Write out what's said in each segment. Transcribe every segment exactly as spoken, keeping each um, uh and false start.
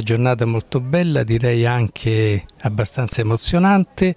giornata molto bella, direi anche abbastanza emozionante.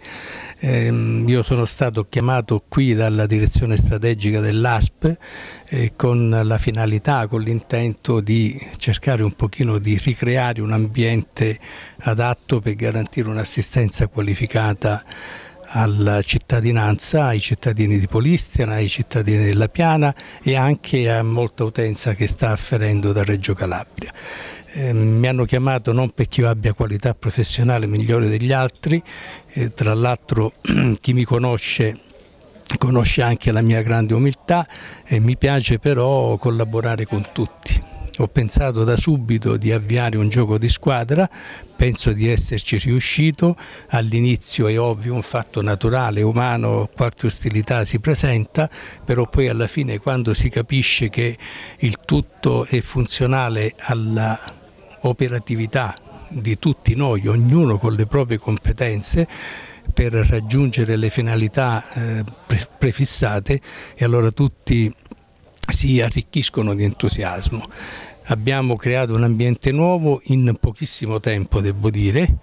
Eh, io sono stato chiamato qui dalla direzione strategica dell'A S P eh, con la finalità, con l'intento di cercare un pochino di ricreare un ambiente adatto per garantire un'assistenza qualificata alla cittadinanza, ai cittadini di Polistena, ai cittadini della Piana e anche a molta utenza che sta afferendo da Reggio Calabria. Eh, mi hanno chiamato non perché io abbia qualità professionale migliore degli altri, eh, tra l'altro chi mi conosce conosce anche la mia grande umiltà e mi piace però collaborare con tutti. Ho pensato da subito di avviare un gioco di squadra, penso di esserci riuscito. All'inizio è ovvio, un fatto naturale, umano, qualche ostilità si presenta, però poi alla fine quando si capisce che il tutto è funzionale alla operatività di tutti noi, ognuno con le proprie competenze, per raggiungere le finalità eh, prefissate, e allora tutti si arricchiscono di entusiasmo. Abbiamo creato un ambiente nuovo in pochissimo tempo, devo dire.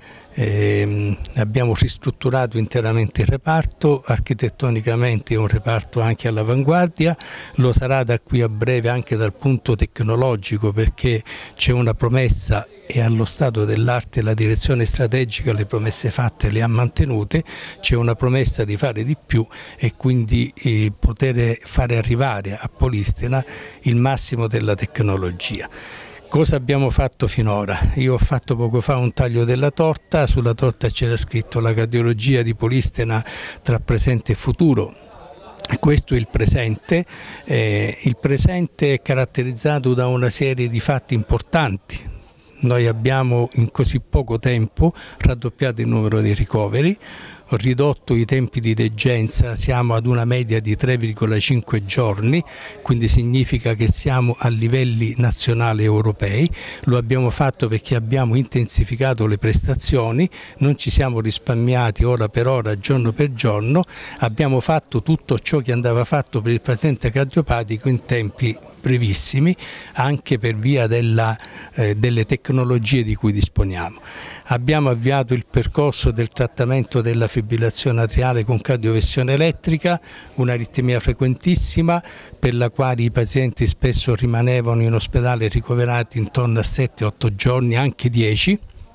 Eh, abbiamo ristrutturato interamente il reparto, architettonicamente è un reparto anche all'avanguardia, lo sarà da qui a breve anche dal punto tecnologico, perché c'è una promessa e allo stato dell'arte la direzione strategica le promesse fatte le ha mantenute, c'è una promessa di fare di più e quindi eh, poter fare arrivare a Polistena il massimo della tecnologia. Cosa abbiamo fatto finora? Io ho fatto poco fa un taglio della torta, sulla torta c'era scritto la cardiologia di Polistena tra presente e futuro. Questo è il presente. Eh, il presente è caratterizzato da una serie di fatti importanti. Noi abbiamo in così poco tempo raddoppiato il numero dei ricoveri, ridotto i tempi di degenza, siamo ad una media di tre virgola cinque giorni, quindi significa che siamo a livelli nazionali e europei. Lo abbiamo fatto perché abbiamo intensificato le prestazioni, non ci siamo risparmiati ora per ora, giorno per giorno, abbiamo fatto tutto ciò che andava fatto per il paziente cardiopatico in tempi brevissimi, anche per via della, eh, delle tecnologie di cui disponiamo. Abbiamo avviato il percorso del trattamento della fibrillazione atriale con cardioversione elettrica, un'aritmia frequentissima per la quale i pazienti spesso rimanevano in ospedale ricoverati intorno a sette otto giorni, anche dieci.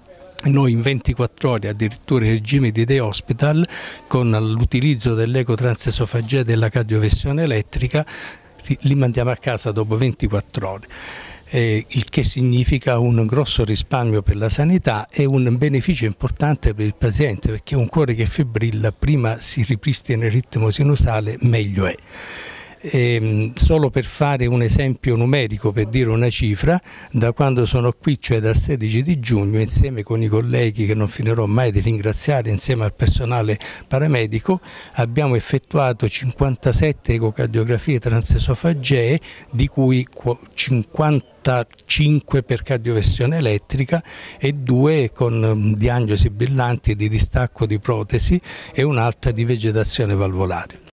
Noi in ventiquattro ore, addirittura in regime di day hospital, con l'utilizzo dell'ecotransesofagea e della cardioversione elettrica, li mandiamo a casa dopo ventiquattro ore. Eh, il che significa un grosso risparmio per la sanità e un beneficio importante per il paziente, perché un cuore che fibrilla, prima si ripristina il ritmo sinusale, meglio è. Eh, solo per fare un esempio numerico, per dire una cifra, da quando sono qui, cioè dal sedici di giugno, insieme con i colleghi che non finirò mai di ringraziare, insieme al personale paramedico, abbiamo effettuato cinquantasette ecocardiografie transesofagee, di cui cinquantacinque per cardioversione elettrica e due con diagnosi brillanti di distacco di protesi e un'altra di vegetazione valvolare.